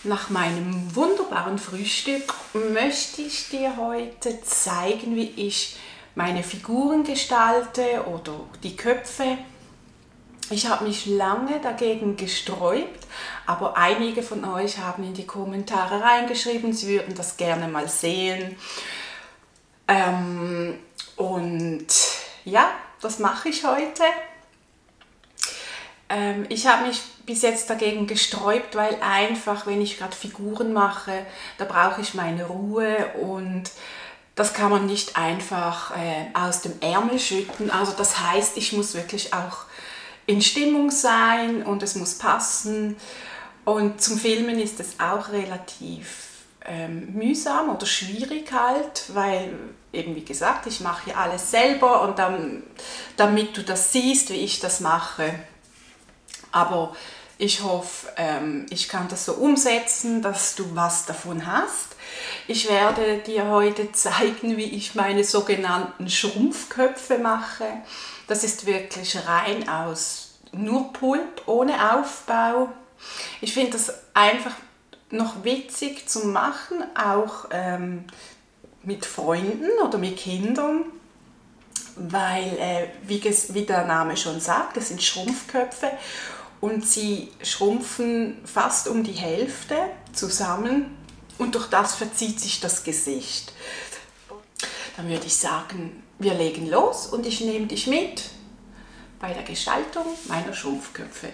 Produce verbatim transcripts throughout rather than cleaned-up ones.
Nach meinem wunderbaren Frühstück möchte ich dir heute zeigen, wie ich meine Figuren gestalte oder die Köpfe. Ich habe mich lange dagegen gesträubt, aber einige von euch haben in die Kommentare reingeschrieben, sie würden das gerne mal sehen. Ähm, und ja, das mache ich heute. Ähm, ich habe mich bis jetzt dagegen gesträubt, weil einfach, wenn ich gerade Figuren mache, da brauche ich meine Ruhe und das kann man nicht einfach äh, aus dem Ärmel schütten. Also das heißt, ich muss wirklich auch in Stimmung sein und es muss passen. Und zum Filmen ist es auch relativ ähm, mühsam oder schwierig halt, weil eben wie gesagt, ich mache hier alles selber und dann, damit du das siehst, wie ich das mache. Aber ich hoffe, ähm, ich kann das so umsetzen, dass du was davon hast. Ich werde dir heute zeigen, wie ich meine sogenannten Schrumpfköpfe mache. Das ist wirklich rein aus nur Pulp, ohne Aufbau. Ich finde das einfach noch witzig zu machen, auch ähm, mit Freunden oder mit Kindern. Weil, äh, wie, wie der Name schon sagt, das sind Schrumpfköpfe und sie schrumpfen fast um die Hälfte zusammen und durch das verzieht sich das Gesicht. Dann würde ich sagen, wir legen los und ich nehme dich mit bei der Gestaltung meiner Schrumpfköpfe.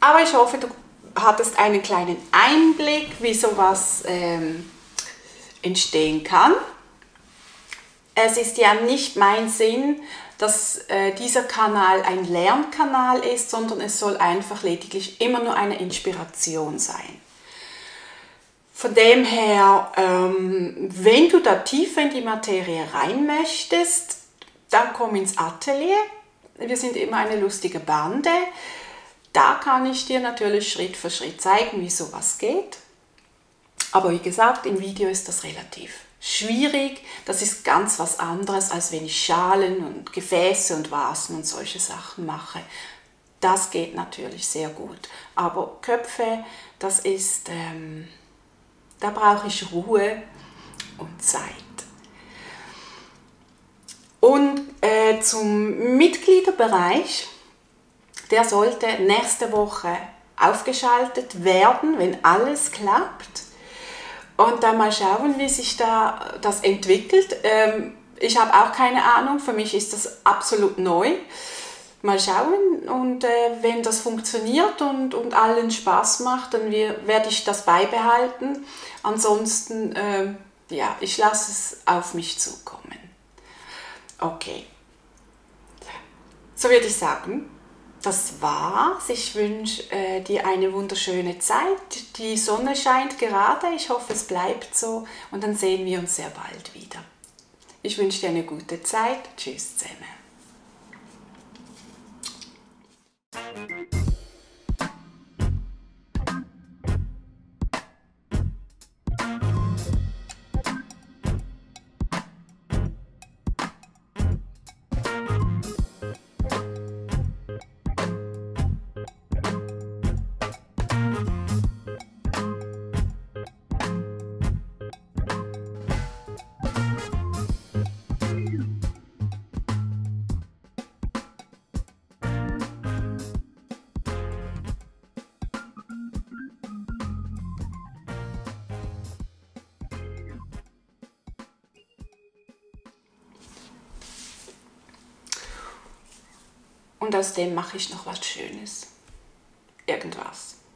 Aber ich hoffe, du hattest einen kleinen Einblick, wie sowas ähm, entstehen kann. Es ist ja nicht mein Sinn, dass äh, dieser Kanal ein Lernkanal ist, sondern es soll einfach lediglich immer nur eine Inspiration sein. Von dem her, ähm, wenn du da tiefer in die Materie rein möchtest, dann komm ins Atelier. Wir sind immer eine lustige Bande. Da kann ich dir natürlich Schritt für Schritt zeigen, wie sowas geht. Aber wie gesagt, im Video ist das relativ schwierig. Das ist ganz was anderes, als wenn ich Schalen und Gefäße und Vasen und solche Sachen mache. Das geht natürlich sehr gut. Aber Köpfe, das ist... Ähm, Da brauche ich Ruhe und Zeit. Und äh, zum Mitgliederbereich, der sollte nächste Woche aufgeschaltet werden, wenn alles klappt. Und dann mal schauen, wie sich da das entwickelt. Ähm, ich habe auch keine Ahnung, für mich ist das absolut neu. Mal schauen, und äh, wenn das funktioniert und, und allen Spaß macht, dann wir, werde ich das beibehalten. Ansonsten, äh, ja, ich lasse es auf mich zukommen. Okay. So würde ich sagen, das war's. Ich wünsche äh, dir eine wunderschöne Zeit. Die Sonne scheint gerade, ich hoffe, es bleibt so, und dann sehen wir uns sehr bald wieder. Ich wünsche dir eine gute Zeit. Tschüss zusammen. Und aus dem mache ich noch was Schönes. Irgendwas.